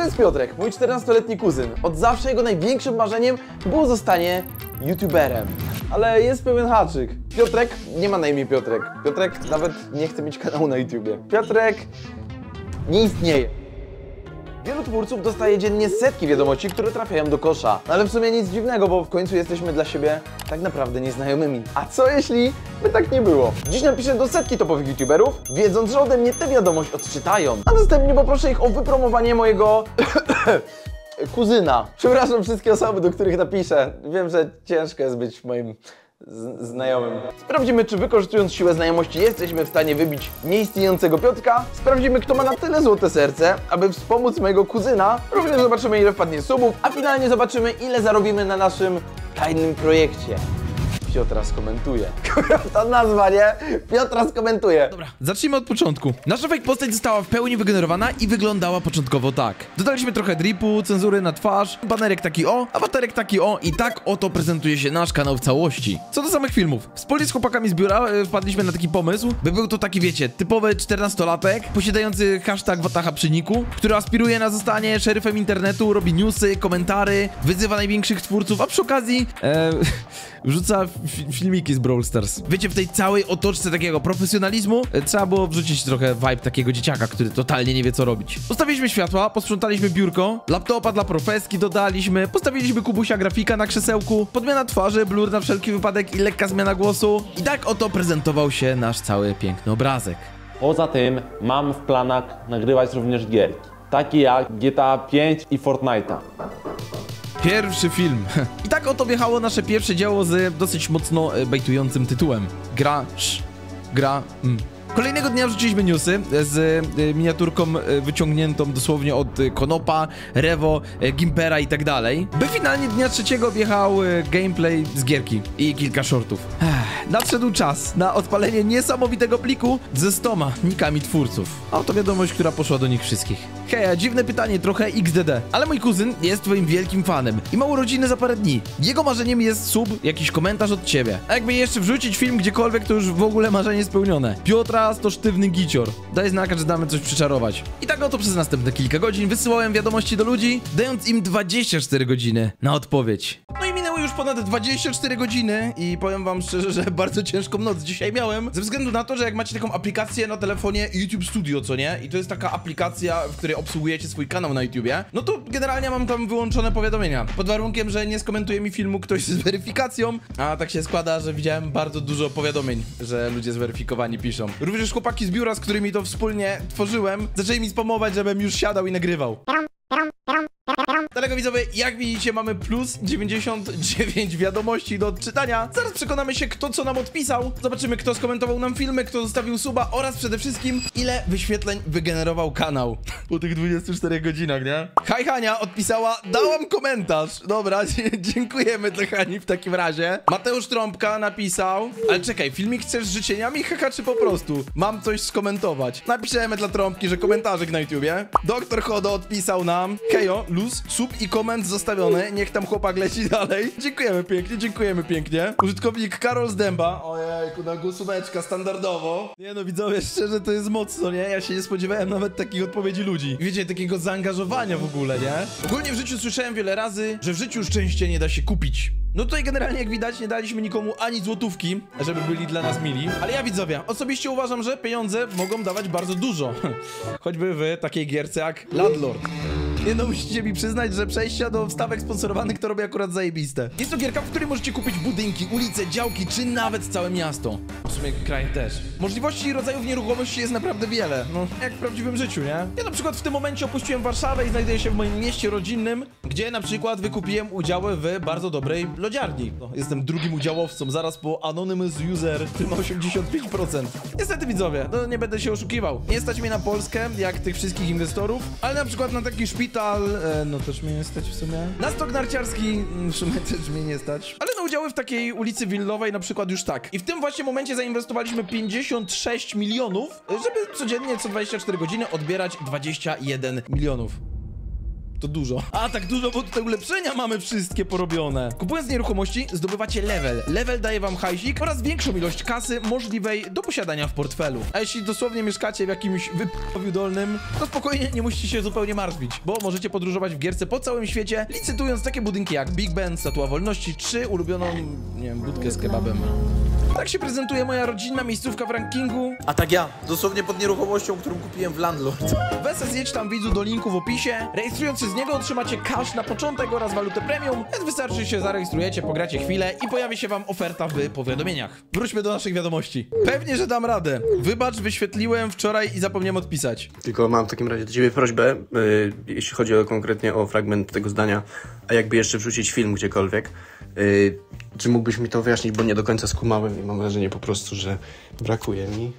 jest Piotrek, mój 14-letni kuzyn. Od zawsze jego największym marzeniem było zostanie youtuberem. Ale jest pewien haczyk. Piotrek nie ma na imię Piotrek. Piotrek nawet nie chce mieć kanału na YouTubie. Piotrek nie istnieje. Wielu twórców dostaje dziennie setki wiadomości, które trafiają do kosza. Ale w sumie nic dziwnego, bo w końcu jesteśmy dla siebie tak naprawdę nieznajomymi. A co jeśli by tak nie było? Dziś napiszę do setki topowych youtuberów, wiedząc, że ode mnie tę wiadomość odczytają. A następnie poproszę ich o wypromowanie mojego kuzyna. Przepraszam wszystkie osoby, do których napiszę. Wiem, że ciężko jest być moim znajomym. Sprawdzimy, czy wykorzystując siłę znajomości jesteśmy w stanie wybić nieistniejącego Piotrka. Sprawdzimy, kto ma na tyle złote serce, aby wspomóc mojego kuzyna. Również zobaczymy, ile wpadnie subów, a finalnie zobaczymy, ile zarobimy na naszym tajnym projekcie. Piotra skomentuje. Ta nazwa, nie? Piotra skomentuje. Dobra, zacznijmy od początku. Nasza fake postać została w pełni wygenerowana i wyglądała początkowo tak. Dodaliśmy trochę dripu, cenzury na twarz, banerek taki o, awatarek taki o i tak oto prezentuje się nasz kanał w całości. Co do samych filmów. Wspólnie z chłopakami z biura wpadliśmy na taki pomysł, by był to taki, wiecie, typowy 14-latek, posiadający hashtag Wataha przy niku, który aspiruje na zostanie szeryfem internetu, robi newsy, komentary, wyzywa największych twórców, a przy okazji wrzuca filmiki z Brawl Stars. Wiecie, w tej całej otoczce takiego profesjonalizmu trzeba było wrzucić trochę vibe takiego dzieciaka, który totalnie nie wie, co robić. Ustawiliśmy światła, posprzątaliśmy biurko, laptopa dla profeski dodaliśmy, postawiliśmy Kubusia grafika na krzesełku, podmiana twarzy, blur na wszelki wypadek i lekka zmiana głosu. I tak oto prezentował się nasz cały piękny obrazek. Poza tym mam w planach nagrywać również gierki, takie jak GTA 5 i Fortnite'a. Pierwszy film. I tak oto wjechało nasze pierwsze dzieło z dosyć mocno bajtującym tytułem. Kolejnego dnia wrzuciliśmy newsy z miniaturką wyciągniętą dosłownie od Konopa, Revo, Gimpera i tak dalej. By finalnie dnia trzeciego wjechał gameplay z gierki i kilka shortów. Nadszedł czas na odpalenie niesamowitego pliku ze 100 nikami twórców. A oto wiadomość, która poszła do nich wszystkich. Hej, dziwne pytanie, trochę XDD, ale mój kuzyn jest twoim wielkim fanem i ma urodziny za parę dni. Jego marzeniem jest sub, jakiś komentarz od ciebie. A jakby jeszcze wrzucić film gdziekolwiek, to już w ogóle marzenie spełnione. Piotra to sztywny gicior. Daj znaka, że damy coś przyczarować. I tak oto przez następne kilka godzin wysyłałem wiadomości do ludzi, dając im 24 godziny na odpowiedź. No i minęły już ponad 24 godziny i powiem wam szczerze, że bardzo ciężką noc dzisiaj miałem, ze względu na to, że jak macie taką aplikację na telefonie YouTube Studio, co nie? I to jest taka aplikacja, w której obsługujecie swój kanał na YouTubie, no to generalnie mam tam wyłączone powiadomienia. Pod warunkiem, że nie skomentuje mi filmu ktoś z weryfikacją, a tak się składa, że widziałem bardzo dużo powiadomień, że ludzie zweryfikowani piszą. Również chłopaki z biura, z którymi to wspólnie tworzyłem, zaczęli mi spamować, żebym już siadał i nagrywał. Dlatego widzowie, jak widzicie, mamy plus 99 wiadomości do odczytania. Zaraz przekonamy się, kto co nam odpisał. Zobaczymy, kto skomentował nam filmy, kto zostawił suba oraz przede wszystkim, ile wyświetleń wygenerował kanał po tych 24 godzinach, nie? Haj Hania odpisała, dałam komentarz. Dobra, dziękujemy dla Hani w takim razie. Mateusz Trąbka napisał, ale czekaj, filmik chcesz z życzeniami, haha, czy po prostu mam coś skomentować? Napiszemy dla Trąbki, że komentarzyk na YouTubie. Doktor Hodo odpisał nam, hejo, luz, sub i koment zostawiony, niech tam chłopak leci dalej. Dziękujemy pięknie, dziękujemy pięknie. Użytkownik Karol Zdęba, ojejku, na głosóweczka standardowo. Nie no, widzowie, szczerze to jest mocno, nie? Ja się nie spodziewałem nawet takich odpowiedzi ludzi. Wiecie, takiego zaangażowania w ogóle, nie? Ogólnie w życiu słyszałem wiele razy, że w życiu szczęście nie da się kupić. No tutaj generalnie, jak widać, nie daliśmy nikomu ani złotówki, żeby byli dla nas mili. Ale ja, widzowie, osobiście uważam, że pieniądze mogą dawać bardzo dużo. Choćby w takiej gierce jak Landlord. Nie no, musicie mi przyznać, że przejścia do wstawek sponsorowanych to robię akurat zajebiste. Jest to gierka, w której możecie kupić budynki, ulice, działki, czy nawet całe miasto. W sumie kraj też. Możliwości i rodzajów nieruchomości jest naprawdę wiele. No, jak w prawdziwym życiu, nie? Ja na przykład w tym momencie opuściłem Warszawę i znajduję się w moim mieście rodzinnym, gdzie na przykład wykupiłem udziały w bardzo dobrej lodziarni. No, jestem drugim udziałowcą, zaraz po Anonymous User, który ma 85%. Niestety, widzowie, no nie będę się oszukiwał. Nie stać mnie na Polskę, jak tych wszystkich inwestorów, ale na przykład na taki szpital, no też mnie nie stać w sumie. Na stok narciarski w sumie też mnie nie stać. Ale na udziały w takiej ulicy Willowej na przykład już tak. I w tym właśnie momencie zainwestowaliśmy 56 milionów, żeby codziennie, co 24 godziny odbierać 21 milionów. To dużo. A tak dużo, bo tutaj ulepszenia mamy wszystkie porobione. Kupując nieruchomości zdobywacie level. Level daje wam hajsik oraz większą ilość kasy możliwej do posiadania w portfelu. A jeśli dosłownie mieszkacie w jakimś wypowiu dolnym, to spokojnie nie musicie się zupełnie martwić, bo możecie podróżować w gierce po całym świecie, licytując takie budynki jak Big Ben, Statua Wolności czy ulubioną, nie wiem, budkę z kebabem. Tak się prezentuje moja rodzinna miejscówka w rankingu. A tak ja, dosłownie pod nieruchomością, którą kupiłem w Landlord. Weź zjedź tam widzu do linku w opisie. Rejestrując się z niego otrzymacie cash na początek oraz walutę premium, więc wystarczy, że się zarejestrujecie, pogracie chwilę i pojawi się wam oferta w powiadomieniach. Wróćmy do naszych wiadomości. Pewnie, że dam radę. Wybacz, wyświetliłem wczoraj i zapomniałem odpisać. Tylko mam w takim razie do ciebie prośbę, jeśli chodzi konkretnie o fragment tego zdania, a jakby jeszcze wrzucić film gdziekolwiek, czy mógłbyś mi to wyjaśnić, bo nie do końca skumałem i mam wrażenie po prostu, że brakuje mi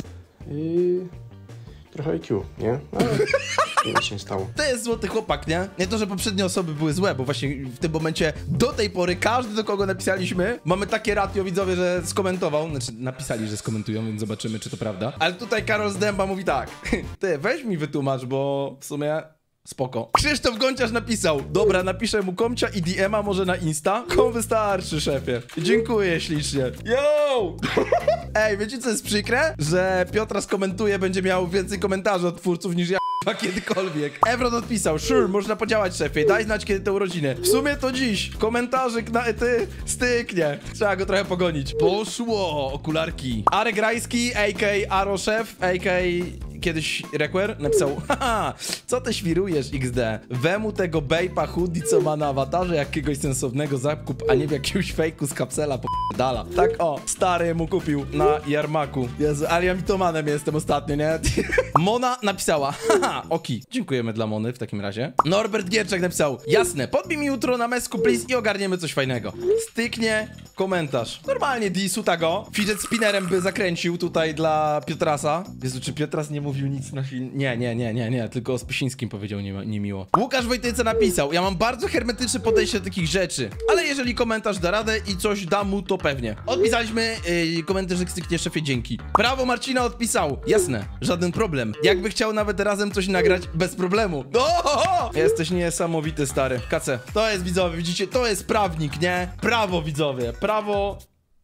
trochę IQ, nie? Ale nic się nie stało. To jest złoty chłopak, nie? Nie to, że poprzednie osoby były złe, bo właśnie w tym momencie do tej pory każdy, do kogo napisaliśmy, mamy takie ratio widzowie, że skomentował, znaczy napisali, że skomentują, więc zobaczymy, czy to prawda. Ale tutaj Karol z Dęba mówi tak, ty weź mi wytłumacz, bo w sumie spoko. Krzysztof Gonciarz napisał, dobra, napiszę mu komcia i DM-a może na Insta. Kom wystarczy, szefie. Dziękuję ślicznie. Yo! Ej, wiecie co jest przykre? Że Piotra skomentuje, będzie miał więcej komentarzy od twórców niż ja kiedykolwiek. Evron odpisał, sure, można podziałać, szefie, daj znać kiedy te urodziny. W sumie to dziś. Komentarzyk na ety styknie. Trzeba go trochę pogonić. Poszło, okularki. Arek Rajski, a.k.a. Aroszef, a.k.a. kiedyś Requer napisał, haha, co ty świrujesz XD? Wemu tego bejpa hoodie, co ma na awatarze jakiegoś sensownego zakup, a nie w jakiegoś fejku z kapsela dala. Tak o, stary mu kupił na jarmaku. Jezu, ale ja mitomanem jestem ostatnio, nie? Mona napisała, haha, oki. Dziękujemy dla Mony w takim razie. Norbert Gierczak napisał, jasne, podbij mi jutro na mesku, please i ogarniemy coś fajnego. Styknie komentarz. Normalnie Disuta go. Fidget spinnerem by zakręcił tutaj dla Piotrasa. Jezu, czy Piotras nie mówił nic na film? Nie, tylko o Spysińskim powiedział niemiło. Łukasz Wojtyce napisał, ja mam bardzo hermetyczne podejście do takich rzeczy, ale jeżeli komentarz da radę i coś da mu, to pewnie. Odpisaliśmy, komentarzyk styknie, szefie, dzięki. Prawo Marcina odpisał, jasne, żaden problem. Jakby chciał nawet razem coś nagrać, bez problemu. O! Jesteś niesamowity, stary. Kace, to jest, widzowie, widzicie, to jest prawnik, nie? Prawo, widzowie, prawo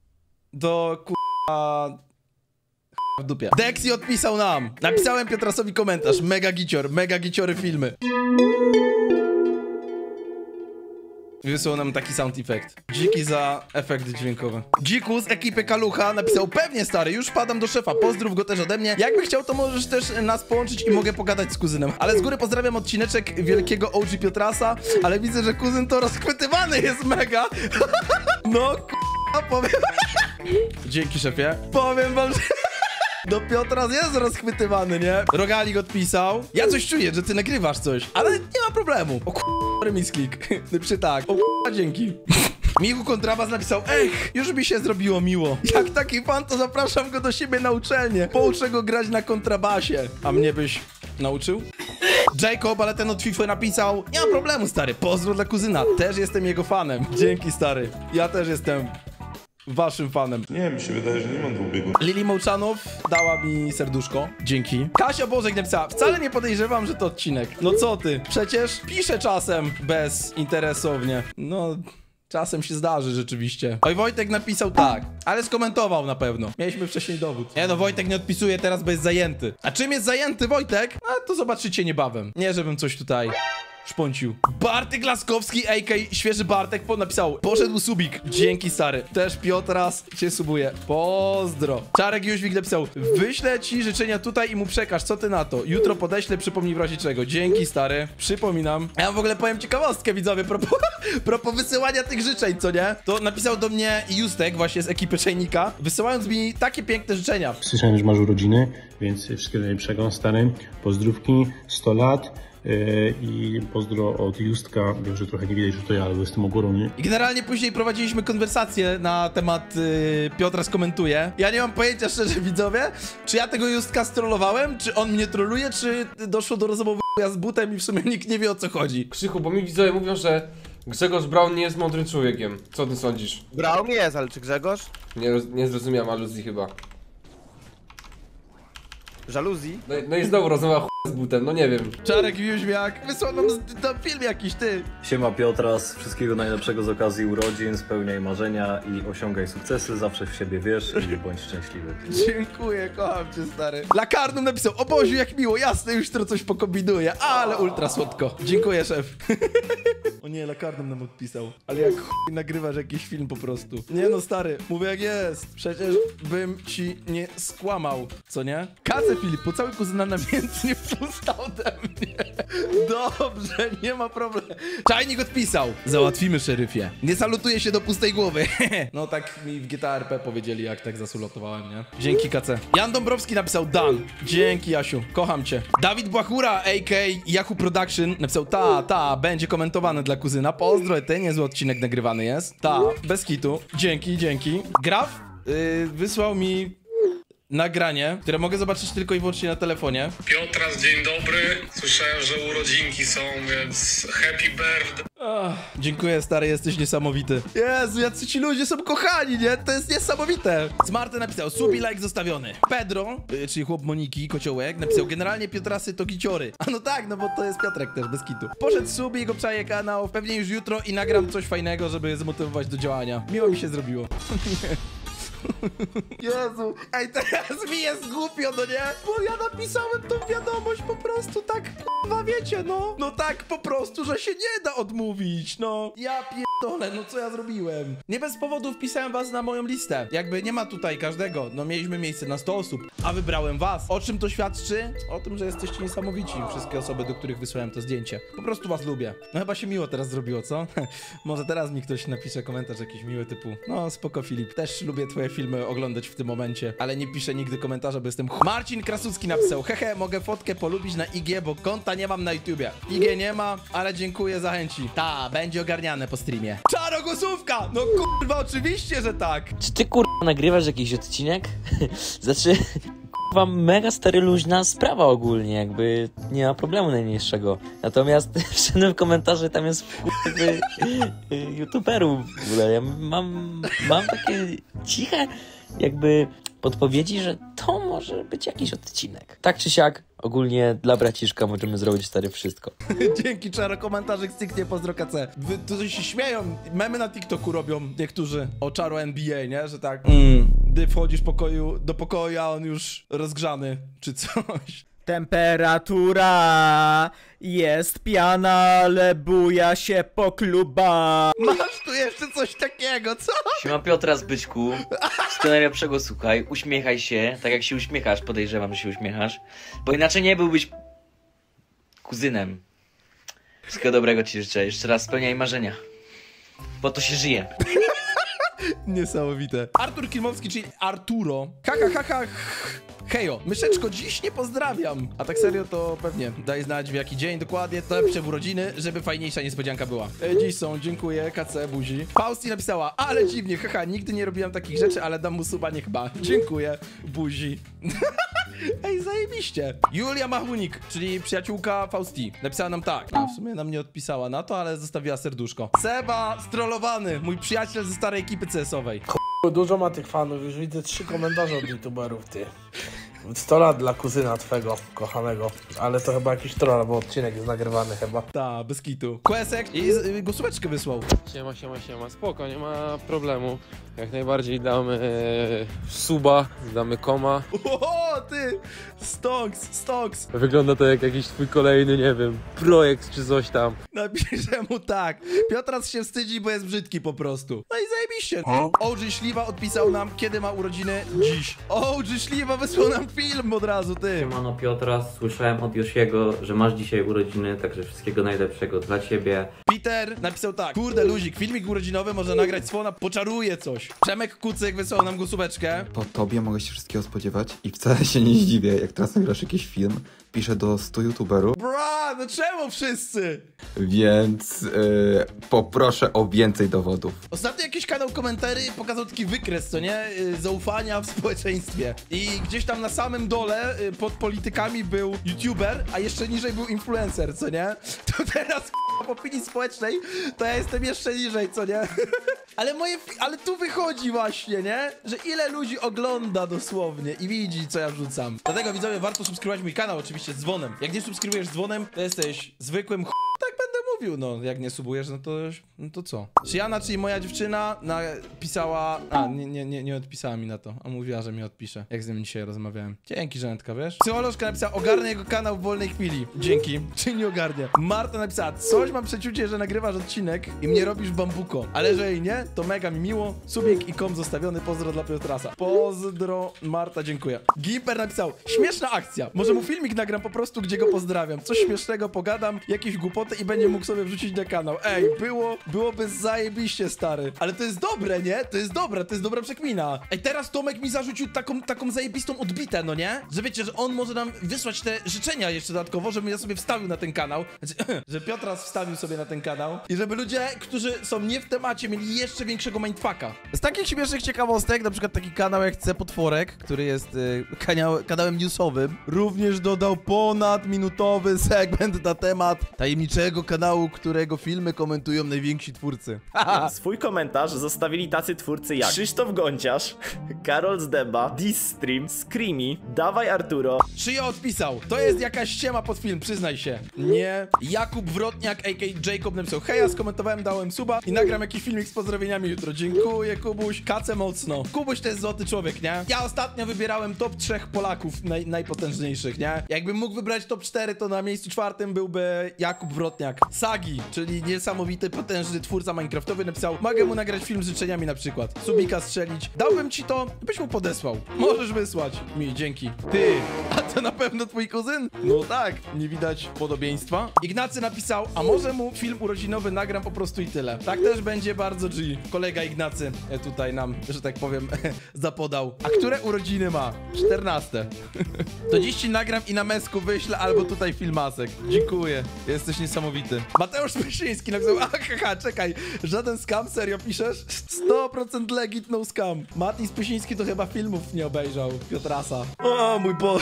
do w dupie. Dexi odpisał nam. Napisałem Piotrasowi komentarz. Mega giciory filmy. Wysłał nam taki sound effect. Dziki za efekty dźwiękowe. Dziku z ekipy Kalucha napisał, pewnie stary, już wpadam do szefa, pozdrów go też ode mnie. Jakby chciał, to możesz też nas połączyć i mogę pogadać z kuzynem. Ale z góry pozdrawiam odcineczek wielkiego OG Piotrasa, ale widzę, że kuzyn to rozchwytywany jest mega. No powiem... Dzięki, szefie. Powiem wam, że... Do Piotras jest rozchwytywany, nie? Rogalik odpisał. Ja coś czuję, że ty nagrywasz coś, ale nie ma problemu. O k***a, misklik. Napiszę tak. O k***a, dzięki. Michu Kontrabas napisał, już mi się zrobiło miło. Jak taki fan, to zapraszam go do siebie na uczelnię. Pouczę go grać na kontrabasie. A mnie byś nauczył? Jacob, ale ten od FIFA napisał, nie ma problemu, stary. Pozdro dla kuzyna. Też jestem jego fanem. Dzięki, stary. Ja też jestem waszym fanem. Nie, mi się wydaje, że nie mam dwubiegu. Lili Mołczanow dała mi serduszko. Dzięki. Kasia Bożek napisała, wcale nie podejrzewam, że to odcinek. No co ty? Przecież piszę czasem bezinteresownie. No... Czasem się zdarzy rzeczywiście. Oj, Wojtek napisał tak, ale skomentował na pewno. Mieliśmy wcześniej dowód. Nie no, Wojtek nie odpisuje teraz, bo jest zajęty. A czym jest zajęty Wojtek? A to zobaczycie niebawem. Nie, żebym coś tutaj szponcił. Bartek Laskowski, a.k.a. świeży Bartek, napisał, poszedł subik. Dzięki, stary. Też Piotras cię subuje. Pozdro. Czarek Jóźwik napisał, wyślę ci życzenia tutaj i mu przekaż. Co ty na to? Jutro podeślę, przypomnij w razie czego. Dzięki, stary. Przypominam. Ja w ogóle powiem ciekawostkę, widzowie, propos wysyłania tych życzeń, co nie? To napisał do mnie Justek, właśnie z ekipy Czajnika, wysyłając mi takie piękne życzenia. Słyszałem, że masz urodziny, więc wszystkiego najlepszego, stary. Pozdrówki, 100 lat. I pozdro od Justka. Wiem, że trochę nie widać, że to ja, ale jestem ogórą, nie? I generalnie później prowadziliśmy konwersację na temat Piotra skomentuje. Ja nie mam pojęcia, szczerze, widzowie, czy ja tego Justka strollowałem, czy on mnie troluje, czy doszło do rozmowy z butem i w sumie nikt nie wie, o co chodzi. Krzychu, bo mi widzowie mówią, że Grzegorz Braun nie jest mądrym człowiekiem. Co ty sądzisz? Braun jest, ale czy Grzegorz? Nie zrozumiałem aluzji chyba. Żaluzji? No i znowu rozmowa z butem, no nie wiem. Czarek Jóźwiak, wysłał nam film jakiś, ty. Siema Piotras, wszystkiego najlepszego z okazji urodzin, spełniaj marzenia i osiągaj sukcesy, zawsze w siebie wierz i bądź szczęśliwy. Dziękuję, kocham cię, stary. Lakarnum napisał, o Boziu, jak miło, jasne, już to coś pokombinuję, ale ultra słodko. Dziękuję, szef. O nie, Lakarnum nam odpisał. Ale jak chuj nagrywasz jakiś film po prostu. Nie no, stary, mówię jak jest. Przecież bym ci nie skłamał, co nie? Kacę, Filip, pocałuj kuzyna namiętnie w usta ode mnie. Dobrze, nie ma problemu. Czajnik odpisał. Załatwimy, szeryfie. Nie salutuję się do pustej głowy. No tak mi w GTA RP powiedzieli, jak tak zasulotowałem, nie? Dzięki, KC. Jan Dąbrowski napisał Dan. Dzięki, Jasiu. Kocham cię. Dawid Błachura, a.k. Yahoo Production, napisał będzie komentowane dla kuzyna. Pozdro, ty, niezły odcinek nagrywany jest. Bez kitu. Dzięki. Graf wysłał mi nagranie, które mogę zobaczyć tylko i wyłącznie na telefonie. Piotras, dzień dobry. Słyszałem, że urodzinki są, więc happy birthday. Dziękuję, stary, jesteś niesamowity. Jezu, jacy ci ludzie są kochani, nie? To jest niesamowite. Smarty napisał, subi like zostawiony. Pedro, czyli chłop Moniki, kociołek, napisał, generalnie Piotrasy to giciory. A no tak, no bo to jest Piotrek też, bez kitu. Poszedł subi, jego przaje kanał, pewnie już jutro i nagram coś fajnego, żeby zmotywować do działania. Miło mi się zrobiło. Jezu, ej, teraz mi jest głupio, no nie? Bo ja napisałem tą wiadomość po prostu tak, k***wa, wiecie, no. No tak po prostu, że się nie da odmówić, no. Ja pierdolę, no co ja zrobiłem? Nie bez powodu wpisałem was na moją listę. Jakby nie ma tutaj każdego, no mieliśmy miejsce na 100 osób, a wybrałem was. O czym to świadczy? O tym, że jesteście niesamowici, wszystkie osoby, do których wysłałem to zdjęcie. Po prostu was lubię. No chyba się miło teraz zrobiło, co? Może teraz mi ktoś napisze komentarz jakiś miły typu, no spoko, Filip, też lubię twoje filmy oglądać w tym momencie, ale nie piszę nigdy komentarza, bo jestem Marcin Krasucki napisał, hehe, mogę fotkę polubić na IG, bo konta nie mam na YouTubie. IG nie ma, ale dziękuję za chęci. Będzie ogarniane po streamie. Czarogłosówka! No kurwa, oczywiście, że tak! Czy ty kurwa nagrywasz jakiś odcinek? Znaczy, kurwa, mega stary luźna sprawa ogólnie, jakby nie ma problemu najmniejszego. Natomiast wszedłem w komentarze, tam jest jakby youtuberów w ogóle. Ja mam takie ciche jakby podpowiedzi, że to może być jakiś odcinek. Tak czy siak, ogólnie dla braciszka możemy zrobić stary wszystko. Dzięki, Czaro, komentarzyk styknie, pozdro KC. Tu się śmieją, memy na TikToku robią niektórzy o Czaro NBA, nie? Że tak, gdy wchodzisz do pokoju, a on już rozgrzany, czy coś. Temperatura jest piana, ale buja się po klubach. Masz tu jeszcze coś takiego, co? Siema Piotras, byczku. Wszystkiego najlepszego, słuchaj. Uśmiechaj się, tak jak się uśmiechasz. Podejrzewam, że się uśmiechasz. Bo inaczej nie byłbyś kuzynem. Wszystkiego dobrego ci życzę. Jeszcze raz spełniaj marzenia. Bo to się żyje. Niesamowite. Artur Kilmowski, czyli Arturo. Hejo, myszeczko, dziś nie pozdrawiam. A tak serio to pewnie daj znać w jaki dzień dokładnie, to napiszę w urodziny, żeby fajniejsza niespodzianka była. Dziś są, dziękuję, KC, buzi. Fausti napisała, ale dziwnie, nigdy nie robiłam takich rzeczy, ale dam mu suba, niech ba. Dziękuję, buzi. Ej, zajebiście. Julia Machunik, czyli przyjaciółka Fausti, napisała nam tak. W sumie nam nie odpisała na to, ale zostawiła serduszko. Seba strollowany, mój przyjaciel ze starej ekipy CS-owej. Dużo ma tych fanów, już widzę 3 komentarze od youtuberów, ty. 100 lat dla kuzyna twego, kochanego. Ale to chyba jakiś troll, bo odcinek jest nagrywany chyba. Bez kitu. Kłesek i głosóweczkę wysłał. Siema, spoko, nie ma problemu. Jak najbardziej damy suba, damy koma. O, ty! Stonks! Wygląda to jak jakiś twój kolejny, nie wiem, projekt czy coś tam. Napiszę mu tak. Piotras się wstydzi, bo jest brzydki po prostu. No i zajebiście. OG Śliwa odpisał nam, kiedy ma urodziny. Dziś. OG Śliwa wysłał nam film od razu, ty. Siemano Piotras, słyszałem od Josiego, że masz dzisiaj urodziny, także wszystkiego najlepszego dla ciebie. Peter napisał tak. Kurde, luzik, filmik urodzinowy można nagrać słona, poczaruje coś. Przemek Kucyk wysłał nam głosóweczkę. Po tobie mogę się wszystkiego spodziewać i wcale się nie zdziwię, jak teraz nagrasz jakiś film, piszę do 100 youtuberów. No czemu wszyscy? Więc poproszę o więcej dowodów. Ostatnio jakiś kanał Komentary pokazał taki wykres, co nie? Zaufania w społeczeństwie. I gdzieś tam na samym dole pod politykami był youtuber, a jeszcze niżej był influencer, co nie? To teraz w opinii społecznej to ja jestem jeszcze niżej, co nie? Ale tu wychodzi właśnie, nie? Że ile ludzi ogląda dosłownie i widzi, co ja wrzucam. Dlatego widzowie, warto subskrybować mój kanał, oczywiście z dzwonem. Jak nie subskrybujesz z dzwonem, to jesteś zwykłym tak będę mówił, no. Jak nie subujesz, no to co? Shiana, czyli moja dziewczyna, napisała... nie odpisała mi na to. A mówiła, że mi odpisze, jak z nim dzisiaj rozmawiałem. Dzięki, Żanetka, wiesz? Psycholożka napisała, ogarnę jego kanał w wolnej chwili. Dzięki. Czy nie ogarnia? Marta napisała, coś mam przeczucie, że nagrywasz odcinek i mnie robisz bambuko. Ale że jej nie, to mega mi miło. Subik i kom zostawiony. Pozdro dla Piotrasa. Pozdro, Marta, dziękuję. Gimper napisał, śmieszna akcja. Może mu filmik nagram po prostu, gdzie go pozdrawiam. Coś śmiesznego pogadam, jakieś głupoty i będzie mógł sobie wrzucić na kanał. Ej, byłoby zajebiście, stary. Ale to jest dobre, nie? To jest dobra przekmina. Ej, teraz Tomek mi zarzucił taką zajebistą odbitę, no nie? Że wiecie, że on może nam wysłać te życzenia jeszcze dodatkowo, żebym ja sobie wstawił na ten kanał. Znaczy, że Piotras wstawił sobie na ten kanał. I żeby ludzie, którzy są nie w temacie, mieli jeszcze większego mindfucka. Z takich śmiesznych ciekawostek, na przykład taki kanał jak C Potworek, który jest kanałem newsowym, również dodał ponadminutowy segment na temat tajemniczego kanału, którego filmy komentują najwięksi twórcy. Swój komentarz zostawili tacy twórcy jak Krzysztof Gonciarz, Karol Zdeba, Disstream, Screamy, Dawaj Arturo. Szyja odpisał, to jest jakaś ściema pod film, przyznaj się. Nie. Jakub Wrotniak, a.k.a. Jacob napisał, heja, skomentowałem, dałem suba i nagram jakiś filmik z pozdrowieniami jutro. Dziękuję, Kubuś, kacę mocno. Kubuś to jest złoty człowiek, nie? Ja ostatnio wybierałem top 3 Polaków najpotężniejszych, nie? Jakbym mógł wybrać top 4, to na miejscu 4 byłby Jakub Wrotniak. Sagi, czyli niesamowity, potężny twórca minecraftowy, napisał, mogę mu nagrać film z życzeniami na przykład. Subika strzelić. Dałbym ci to, byś mu podesłał. Możesz wysłać mi, dzięki. Ty, a to na pewno twój kuzyn? No tak, nie widać podobieństwa. Ignacy napisał, a może mu film urodzinowy nagram po prostu i tyle. Tak też będzie bardzo G. Kolega Ignacy tutaj nam, że tak powiem, zapodał. A które urodziny ma? 14. To dziś ci nagram i na mesku wyślę albo tutaj filmasek. Dziękuję, jesteś niesamowity. Mateusz Spyszyński napisał, haha, czekaj, żaden scam, serio piszesz? 100% legit, no scam. Mati Spysiński to chyba filmów nie obejrzał Piotrasa. O mój Boże.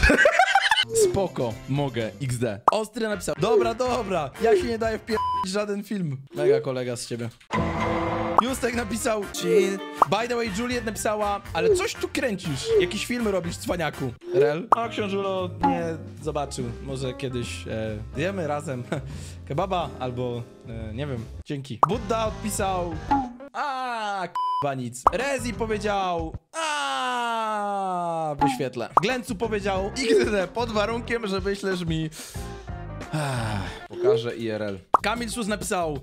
Spoko, mogę, XD. Ostry napisał, dobra, ja się nie daję wpierdolić żaden film. Mega kolega z ciebie. Justek napisał, chill. By the way, Juliet napisała, ale coś tu kręcisz. Jakieś filmy robisz, cwaniaku. Rel? A książulo nie zobaczył. Może kiedyś jemy razem kebaba albo nie wiem. Dzięki. Budda odpisał, k***a nic. Rezi powiedział, wyświetlę. Glencu powiedział, XD, pod warunkiem, że wyślesz mi... Pokażę IRL. Kamil Sus napisał,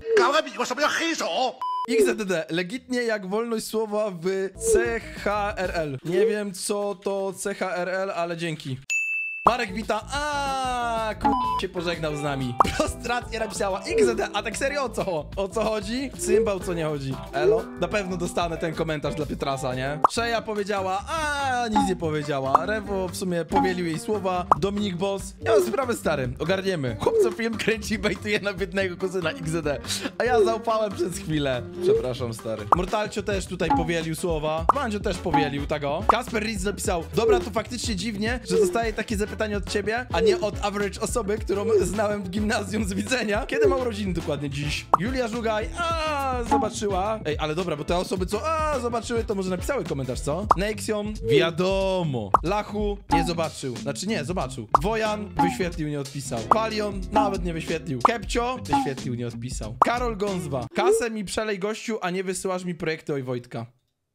XDD, legitnie jak wolność słowa w CHRL. Nie wiem co to CHRL, ale dzięki. Marek wita, się pożegnał z nami. Prostracja napisała, XD, a tak serio o co chodzi? Cymbał, co nie chodzi. Elo? Na pewno dostanę ten komentarz dla Pietrasa, nie? Szeja powiedziała, nic nie powiedziała. Rewo w sumie powielił jej słowa. Dominik Boss, ja mam sprawę, stary, ogarniemy. Chłopco film kręci, bejtuje na biednego kuzyna XD. A ja zaufałem przez chwilę. Przepraszam, stary. Mortalcio też tutaj powielił słowa. Mandzio też powielił, tak o. Kasper Ritz napisał, dobra, to faktycznie dziwnie, że dostaję takie zapytanie od ciebie, a nie od average osoby, którą znałem w gimnazjum z widzenia. Kiedy ma urodziny dokładnie dziś? Julia Żugaj, zobaczyła. Ej, ale dobra, bo te osoby, co zobaczyły, to może napisały komentarz, co? Nexion, wiadomo. Lachu, nie zobaczył. Znaczy nie, zobaczył. Wojan, wyświetlił, nie odpisał. Palion, nawet nie wyświetlił. Kepcio, wyświetlił, nie odpisał. Karol Gonzwa, kasę mi przelej gościu, a nie wysyłasz mi projekty oj Wojtka.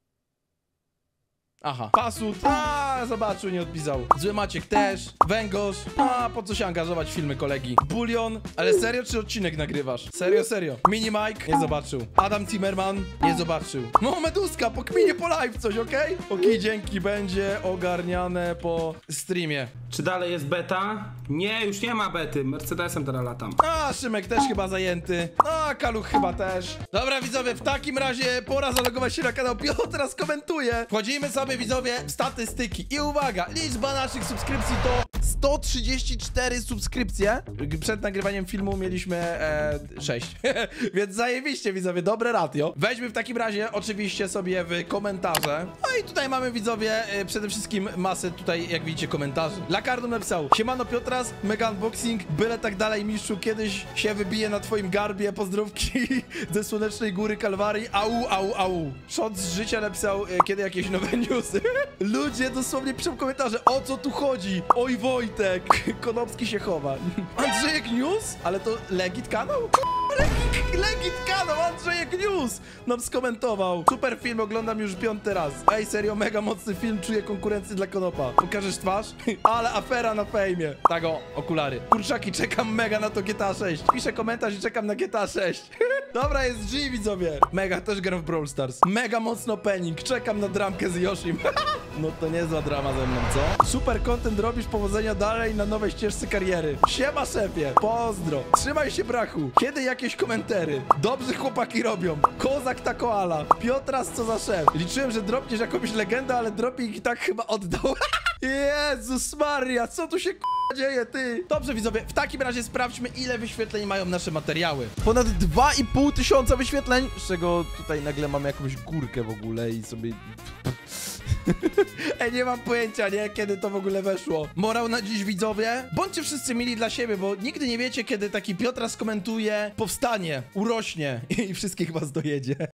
Aha. Pasut, zobaczył, nie odpisał. Zły Maciek też. Węgorz, po co się angażować w filmy kolegi? Bulion, ale serio czy odcinek nagrywasz? Serio. Mini Mike, nie zobaczył. Adam Zimmerman, nie zobaczył. No Meduska, pokminie po live coś, okej? Okej, dzięki, będzie ogarniane po streamie. Czy dalej jest beta? Nie, już nie ma bety. Mercedesem teraz latam. Szymek też chyba zajęty. Kaluch chyba też. Dobra, widzowie, w takim razie pora zalogować się na kanał Piotra skomentuje. Wchodzimy sobie, widzowie, w statystyki. I uwaga, liczba naszych subskrypcji to 134 subskrypcje. Przed nagrywaniem filmu mieliśmy 6. Więc zajebiście, widzowie, dobre ratio. Weźmy w takim razie oczywiście sobie w komentarze. No i tutaj mamy, widzowie, przede wszystkim masę tutaj, jak widzicie, komentarzy. Lakardum napisał: siemano Piotras, mega unboxing, byle tak dalej, mistrzu, kiedyś się wybije na twoim garbie, pozdrówki ze Słonecznej Góry Kalwarii, au. Shot z życia napisał: kiedy jakieś nowe newsy. Ludzie dosłownie piszą komentarze, o co tu chodzi? Oj Wojtek, Konopski się chowa. Andrzejek News? Ale to legit kanał? Legit kanał, Andrzejek News nam skomentował. Super film, oglądam już 5. raz. Ej, serio, mega mocny film, czuję konkurencję dla Konopa. Pokażesz twarz? Ale afera na fejmie. Tak o, okulary. Kurczaki, czekam mega na to GTA 6. Piszę komentarz i czekam na GTA 6. Dobra, jest G, widzowie. Mega, też gram w Brawl Stars. Mega mocno opening, czekam na dramkę z Yoshim. No to niezła drama ze mną, co? Super content robisz, powodzenia dalej na nowej ścieżce kariery. Siema, szefie. Pozdro. Trzymaj się, brachu. Kiedy jakieś komentary? Dobrze chłopaki robią. Kozak ta koala. Piotras, co za szef. Liczyłem, że dropniesz jakąś legendę, ale dropik i tak chyba oddał. Jezus Maria, co tu się dzieje, ty? Dobrze, widzowie, w takim razie sprawdźmy, ile wyświetleń mają nasze materiały. Ponad 2,5 tysiąca wyświetleń, z czego tutaj nagle mamy jakąś górkę w ogóle i sobie... Ej, nie mam pojęcia, nie? Kiedy to w ogóle weszło. Morał na dziś, widzowie? Bądźcie wszyscy mili dla siebie, bo nigdy nie wiecie, kiedy taki Piotras komentuje, powstanie, urośnie i wszystkich was dojedzie.